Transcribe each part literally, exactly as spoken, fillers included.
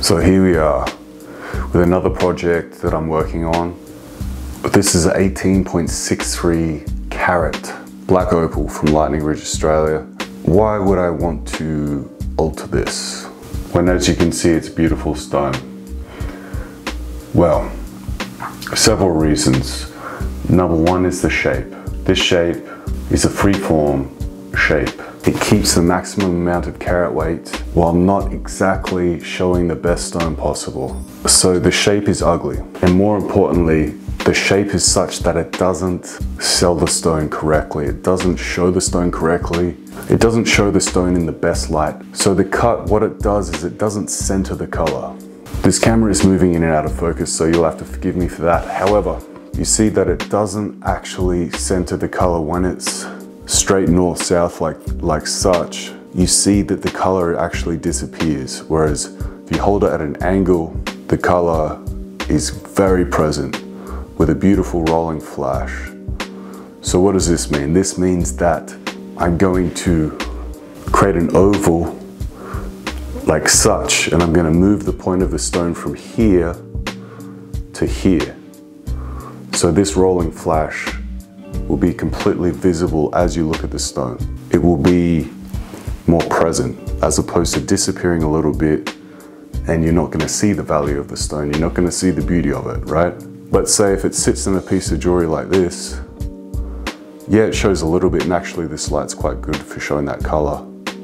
So here we are with another project that I'm working on. This is an eighteen point six three carat Black Opal from Lightning Ridge, Australia. Why would I want to alter this when, as you can see, it's beautiful stone? Well, several reasons. Number one is the shape. This shape is a freeform shape. It keeps the maximum amount of carat weight while not exactly showing the best stone possible. So the shape is ugly. And more importantly, the shape is such that it doesn't sell the stone correctly. It doesn't show the stone correctly. It doesn't show the stone in the best light. So the cut, what it does is it doesn't center the color. This camera is moving in and out of focus, so you'll have to forgive me for that. However, you see that it doesn't actually center the color when it's straight north-south like, like such. You see that the color actually disappears, whereas if you hold it at an angle, the color is very present with a beautiful rolling flash. So what does this mean? This means that I'm going to create an oval like such, and I'm going to move the point of the stone from here to here. So this rolling flash will be completely visible as you look at the stone. It will be more present as opposed to disappearing a little bit, and you're not going to see the value of the stone. You're not going to see the beauty of it, right? But say if it sits in a piece of jewelry like this, yeah, it shows a little bit, and actually this light's quite good for showing that color.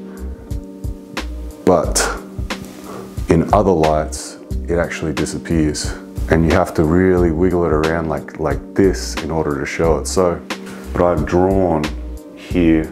But in other lights, it actually disappears. And you have to really wiggle it around like, like this in order to show it. So, but I've drawn here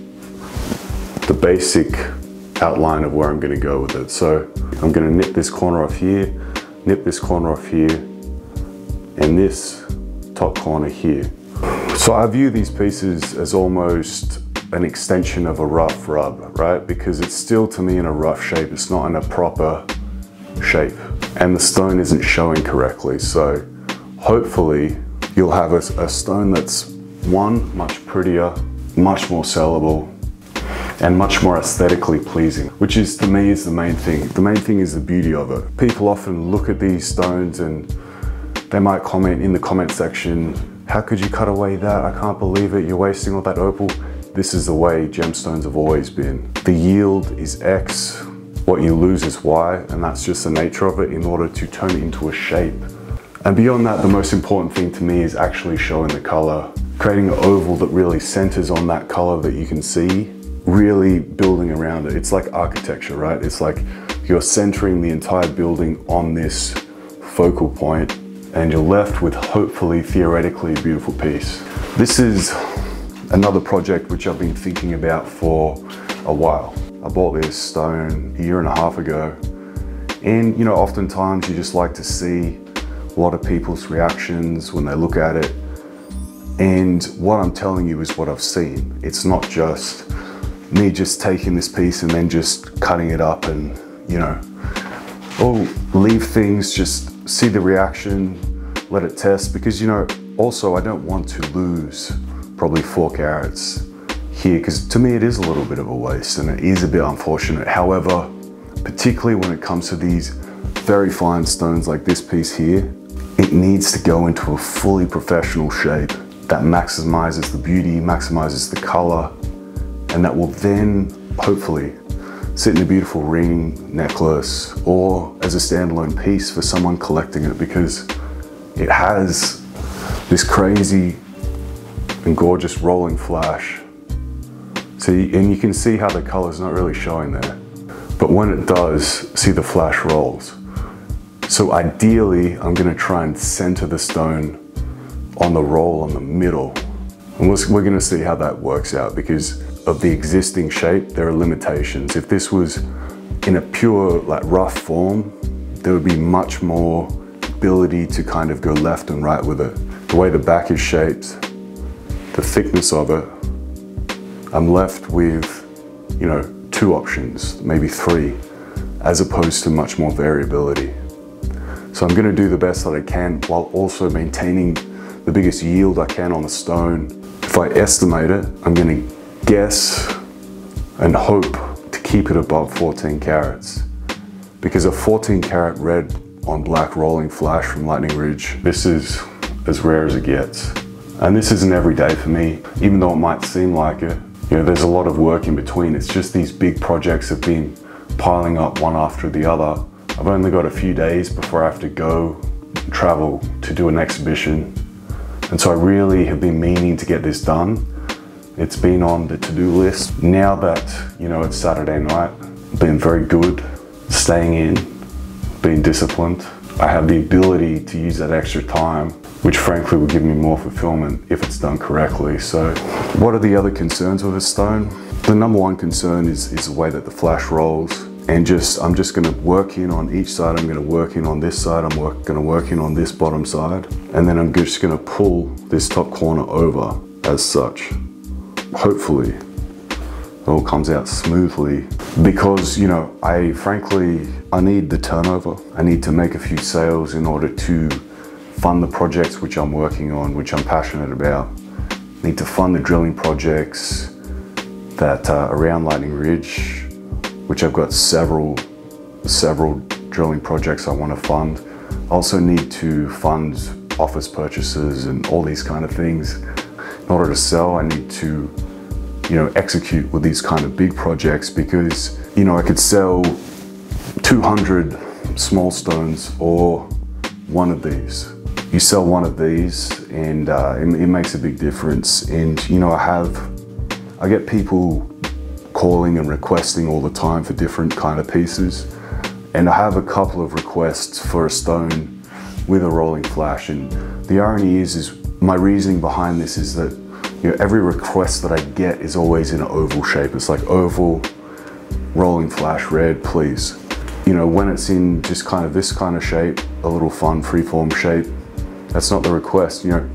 the basic outline of where I'm going to go with it. So I'm going to nip this corner off here, nip this corner off here, and this top corner here. So I view these pieces as almost an extension of a rough rub, right? Because it's still, to me, in a rough shape. It's not in a proper shape. And the stone isn't showing correctly. So hopefully you'll have a, a stone that's, one, much prettier, much more sellable, and much more aesthetically pleasing, which is, to me, is the main thing. The main thing is the beauty of it. People often look at these stones and they might comment in the comment section, how could you cut away that? I can't believe it, you're wasting all that opal. This is the way gemstones have always been. The yield is X, what you lose is Y, and that's just the nature of it in order to turn it into a shape. And beyond that, the most important thing to me is actually showing the color, creating an oval that really centers on that color that you can see, really building around it. It's like architecture, right? It's like you're centering the entire building on this focal point, and you're left with, hopefully, theoretically, a beautiful piece. This is another project which I've been thinking about for a while. I bought this stone a year and a half ago, and you know, oftentimes you just like to see a lot of people's reactions when they look at it, and what I'm telling you is what I've seen. It's not just me just taking this piece and then just cutting it up and, you know, oh, leave things, just see the reaction, let it test, because, you know, also I don't want to lose probably four carats here, because to me it is a little bit of a waste and it is a bit unfortunate. However, particularly when it comes to these very fine stones like this piece here, it needs to go into a fully professional shape that maximizes the beauty, maximizes the color, and that will then hopefully sit in a beautiful ring, necklace, or as a standalone piece for someone collecting it, because it has this crazy and gorgeous rolling flash. So you, and you can see how the color's not really showing there. But when it does, see the flash rolls. So ideally, I'm gonna try and center the stone on the roll in the middle. And we're, we're gonna see how that works out, because of the existing shape, there are limitations. If this was in a pure, like, rough form, there would be much more ability to kind of go left and right with it. The way the back is shaped, the thickness of it, I'm left with, you know, two options, maybe three, as opposed to much more variability. So I'm gonna do the best that I can while also maintaining the biggest yield I can on the stone. If I estimate it, I'm gonna guess and hope to keep it above fourteen carats. because a fourteen karat red on black rolling flash from Lightning Ridge, this is as rare as it gets. And this isn't every day for me, even though it might seem like it. You know, there's a lot of work in between. It's just these big projects have been piling up one after the other. I've only got a few days before I have to go travel to do an exhibition. And so I really have been meaning to get this done. It's been on the to-do list. Now that, you know, it's Saturday night, been very good, staying in, being disciplined. I have the ability to use that extra time, which frankly will give me more fulfillment if it's done correctly. So what are the other concerns with this stone? The number one concern is, is the way that the flash rolls. And just, I'm just gonna work in on each side. I'm gonna work in on this side. I'm work, gonna work in on this bottom side. And then I'm just gonna pull this top corner over as such. Hopefully it all comes out smoothly, because, you know, I frankly, I need the turnover. I need to make a few sales in order to fund the projects which I'm working on, which I'm passionate about. I need to fund the drilling projects that uh, around Lightning Ridge, which I've got several, several drilling projects I want to fund. I also need to fund office purchases and all these kind of things. In order to sell, I need to, you know, execute with these kind of big projects, because, you know, I could sell two hundred small stones or one of these. You sell one of these and uh, it, it makes a big difference. And, you know, I have, I get people calling and requesting all the time for different kind of pieces. And I have a couple of requests for a stone with a rolling flash. And the irony is, is my reasoning behind this is that, you know, every request that I get is always in an oval shape. It's like oval, rolling flash, red, please. You know, when it's in just kind of this kind of shape, a little fun freeform shape, that's not the request. You know,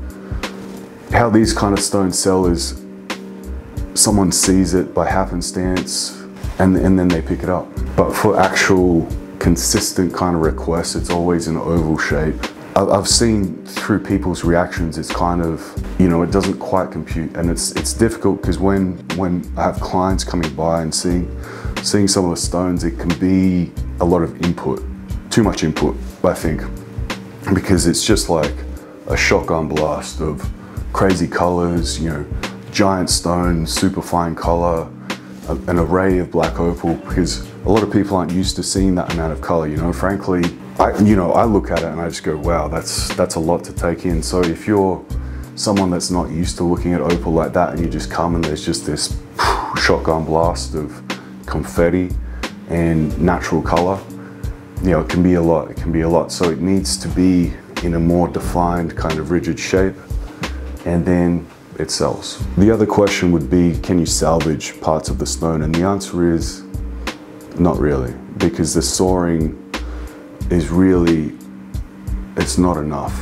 how these kind of stones sell is someone sees it by happenstance and, and then they pick it up. But for actual consistent kind of requests, it's always in an oval shape. I've seen through people's reactions, it's kind of, you know, it doesn't quite compute, and it's it's difficult because when when I have clients coming by and seeing seeing some of the stones, it can be a lot of input, too much input, I think, because it's just like a shotgun blast of crazy colors, you know, giant stone, super fine color, an array of black opal, because a lot of people aren't used to seeing that amount of color, you know. Frankly, I, you know, I look at it and I just go, wow, that's that's a lot to take in. So if you're someone that's not used to looking at opal like that, and you just come and there's just this shotgun blast of confetti and natural color, you know, it can be a lot, it can be a lot. So it needs to be in a more defined kind of rigid shape, and then it sells. The other question would be, can you salvage parts of the stone? And the answer is not really, because the soaring is really, it's not enough.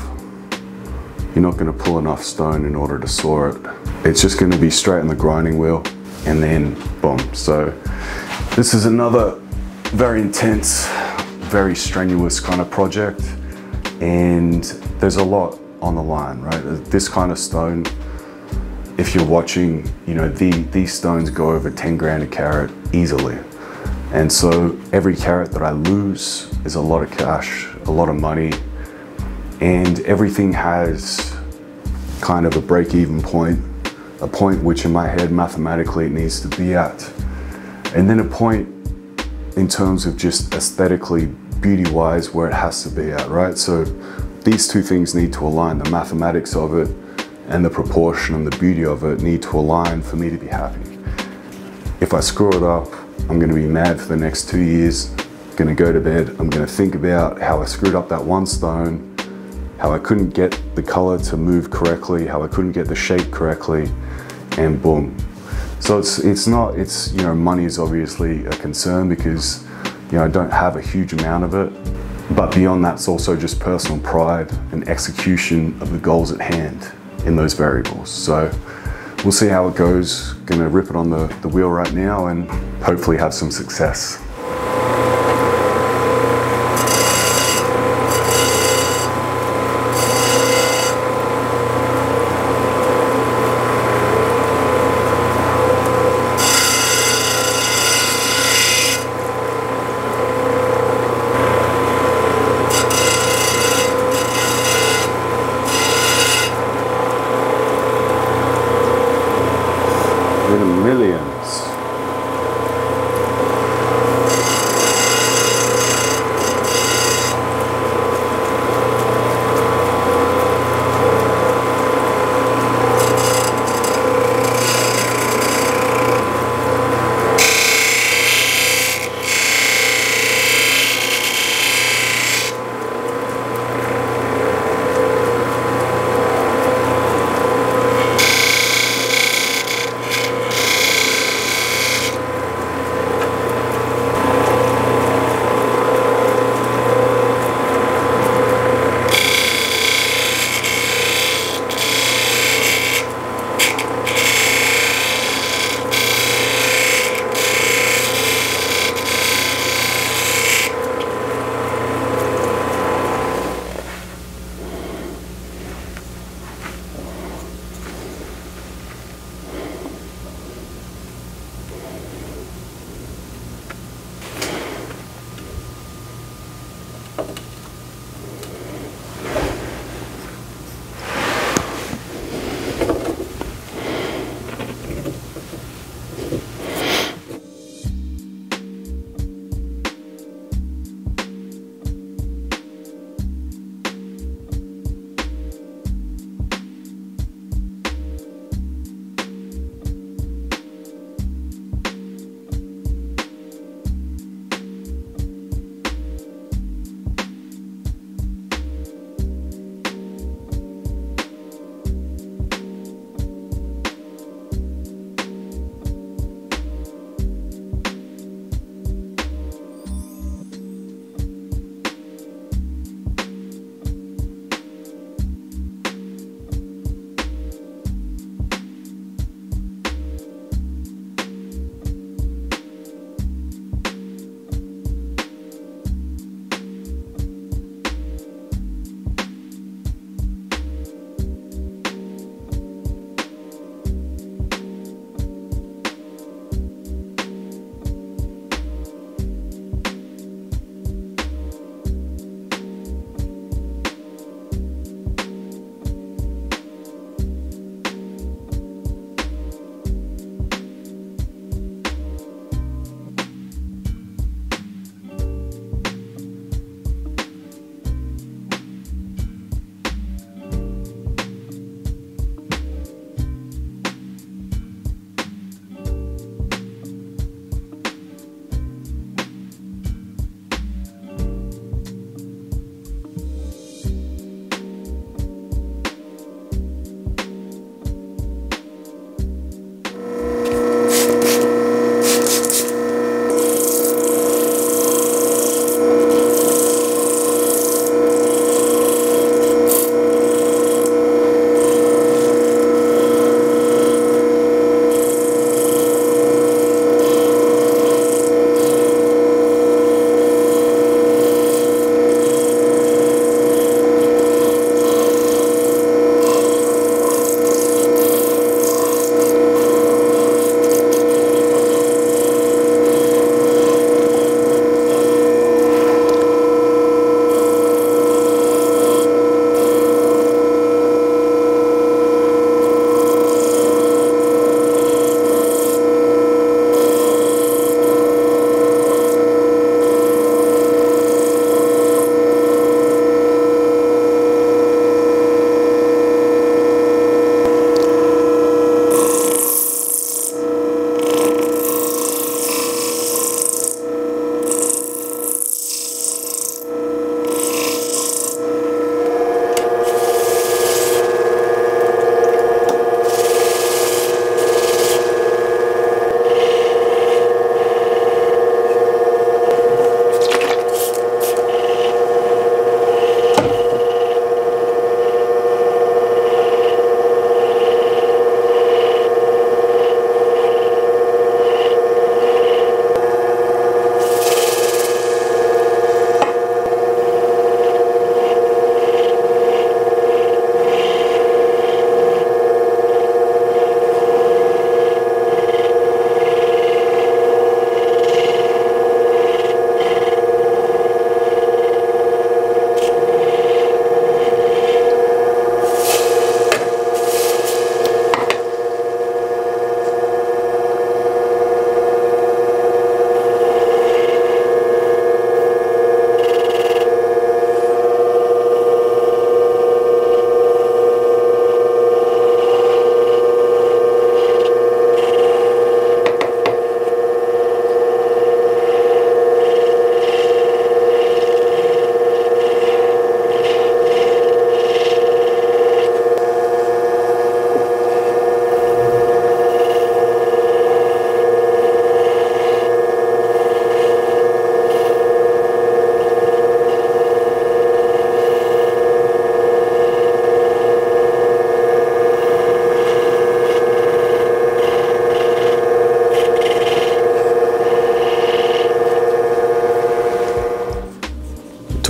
You're not gonna pull enough stone in order to saw it. It's just gonna be straight on the grinding wheel and then boom. So this is another very intense, very strenuous kind of project, and there's a lot on the line, right? This kind of stone, if you're watching, you know, the, these stones go over ten grand a carat easily. And so every carat that I lose is a lot of cash, a lot of money, and everything has kind of a break-even point, a point which in my head mathematically it needs to be at, and then a point in terms of just aesthetically, beauty-wise, where it has to be at, right? So these two things need to align. The mathematics of it and the proportion and the beauty of it need to align for me to be happy. If I screw it up, I'm gonna be mad for the next two years, gonna go to bed, I'm gonna think about how I screwed up that one stone, how I couldn't get the color to move correctly, how I couldn't get the shape correctly, and boom. So it's it's not, it's, you know, money is obviously a concern because, you know, I don't have a huge amount of it, but beyond that, it's also just personal pride and execution of the goals at hand in those variables. So we'll see how it goes. Gonna rip it on the, the wheel right now and hopefully have some success.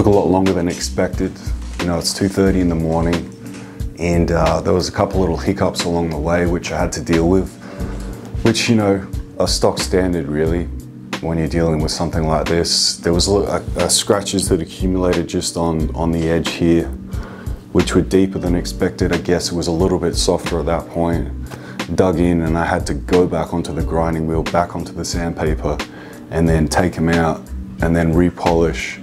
a lot longer than expected. You know, it's two thirty in the morning, and uh, there was a couple little hiccups along the way which I had to deal with, which, you know, are stock standard really when you're dealing with something like this. There was a lot of uh, scratches that accumulated just on, on the edge here, which were deeper than expected. I guess it was a little bit softer at that point. Dug in, and I had to go back onto the grinding wheel, back onto the sandpaper, and then take them out and then repolish.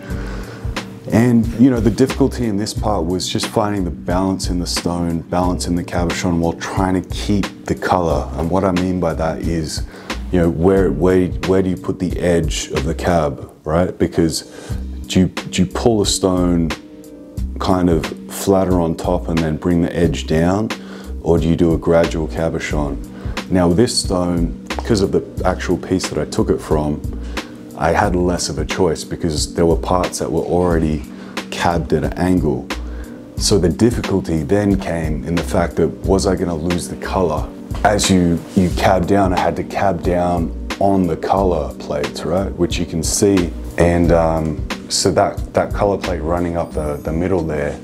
And you know, the difficulty in this part was just finding the balance in the stone, balance in the cabochon, while trying to keep the color. And what I mean by that is, you know, where where where do you put the edge of the cab, right? Because do you, do you pull the stone kind of flatter on top and then bring the edge down, or do you do a gradual cabochon? Now this stone, because of the actual piece that I took it from, I had less of a choice because there were parts that were already cabbed at an angle. So the difficulty then came in the fact that, was I gonna lose the color? As you, you cab down, I had to cab down on the color plates, right? Which you can see. And um, so that, that color plate running up the, the middle there,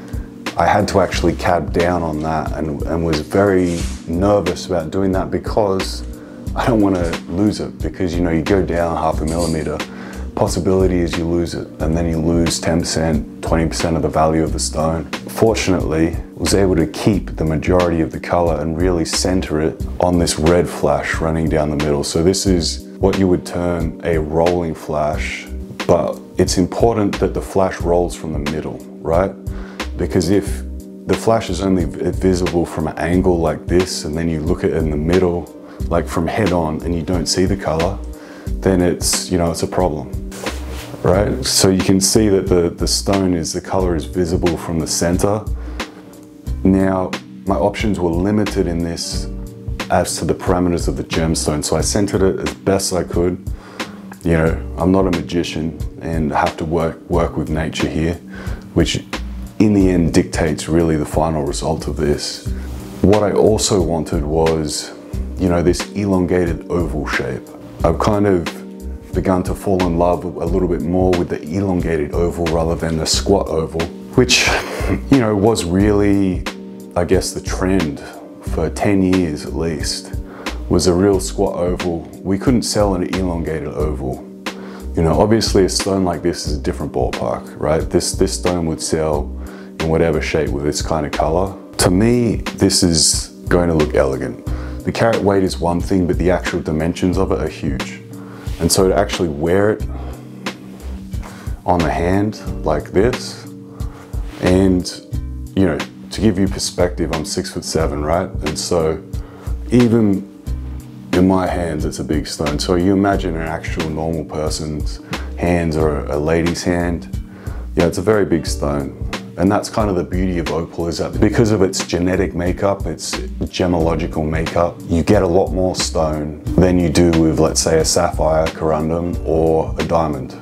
I had to actually cab down on that, and, and was very nervous about doing that because I don't want to lose it, because, you know, you go down half a millimeter, possibility is you lose it, and then you lose ten percent, twenty percent of the value of the stone. Fortunately, I was able to keep the majority of the color and really center it on this red flash running down the middle. So this is what you would term a rolling flash, but it's important that the flash rolls from the middle, right? Because if the flash is only visible from an angle like this, and then you look at it in the middle, like from head on, and you don't see the color, then it's, you know, it's a problem, right? So you can see that the, the stone is, the color is visible from the center. Now, my options were limited in this as to the parameters of the gemstone, so I centered it as best I could. You know, I'm not a magician and have to work, work with nature here, which in the end dictates really the final result of this. What I also wanted was, you know, this elongated oval shape. I've kind of begun to fall in love a little bit more with the elongated oval rather than the squat oval, which, you know, was really, I guess, the trend for ten years at least, was a real squat oval. We couldn't sell an elongated oval. You know, obviously a stone like this is a different ballpark, right? This, this stone would sell in whatever shape with this kind of color. To me, this is going to look elegant. The carat weight is one thing, but the actual dimensions of it are huge. And so to actually wear it on the hand like this, and, you know, to give you perspective, I'm six foot seven, right? And so even in my hands, it's a big stone. So you imagine an actual normal person's hands or a lady's hand, yeah, it's a very big stone. And that's kind of the beauty of opal, is that because of its genetic makeup, its gemological makeup, you get a lot more stone than you do with, let's say, a sapphire, corundum, or a diamond.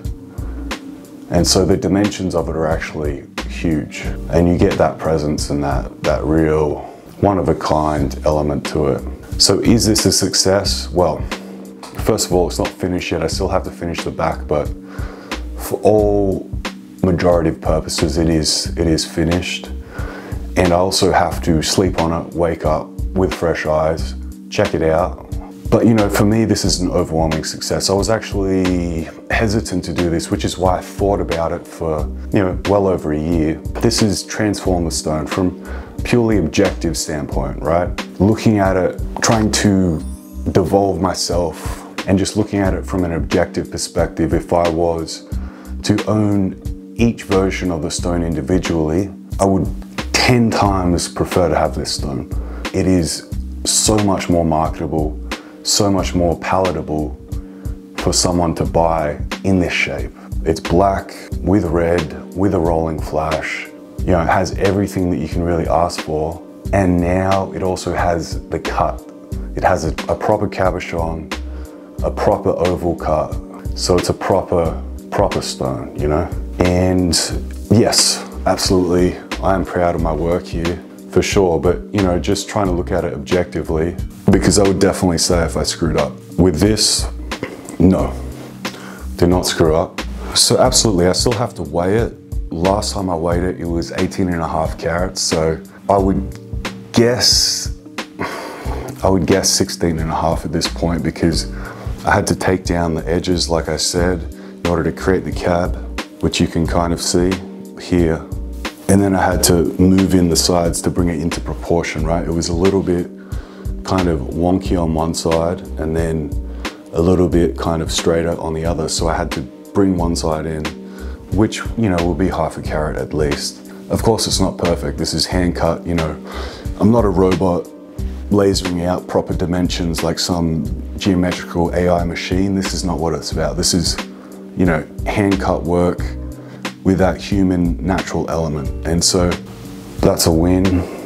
And so the dimensions of it are actually huge. And you get that presence and that, that real one-of-a-kind element to it. So is this a success? Well, first of all, it's not finished yet. I still have to finish the back, but for all majority of purposes, it is it is finished. And I also have to sleep on it, wake up with fresh eyes, check it out. But you know, for me, this is an overwhelming success. I was actually hesitant to do this, which is why I thought about it for, you know, well over a year. This has transformed the stone from purely objective standpoint, right? Looking at it, trying to devolve myself and just looking at it from an objective perspective. If I was to own each version of the stone individually, I would ten times prefer to have this stone. It is so much more marketable, so much more palatable for someone to buy in this shape. It's black with red, with a rolling flash. You know, it has everything that you can really ask for. And now it also has the cut. It has a, a proper cabochon, a proper oval cut. So it's a proper, proper stone, you know? And yes, absolutely, I am proud of my work here, for sure. But, you know, just trying to look at it objectively, because I would definitely say if I screwed up. With this, no, did not screw up. So absolutely, I still have to weigh it. last time I weighed it, it was eighteen and a half carats. So I would guess, I would guess sixteen and a half at this point, because I had to take down the edges, like I said, in order to create the cab, which you can kind of see here. And then I had to move in the sides to bring it into proportion, right? It was a little bit kind of wonky on one side and then a little bit kind of straighter on the other. So I had to bring one side in, which, you know, will be half a carat at least. Of course, it's not perfect. This is hand cut, you know. I'm not a robot lasering out proper dimensions like some geometrical A I machine. This is not what it's about. This is, you know, hand cut work with that human natural element. And so that's a win.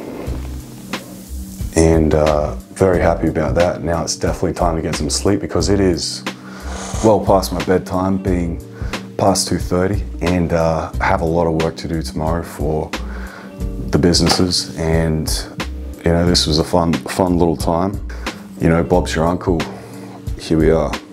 And uh, very happy about that. Now it's definitely time to get some sleep, because it is well past my bedtime, being past two thirty, and uh, I have a lot of work to do tomorrow for the businesses. And you know, this was a fun, fun little time. You know, Bob's your uncle. Here we are.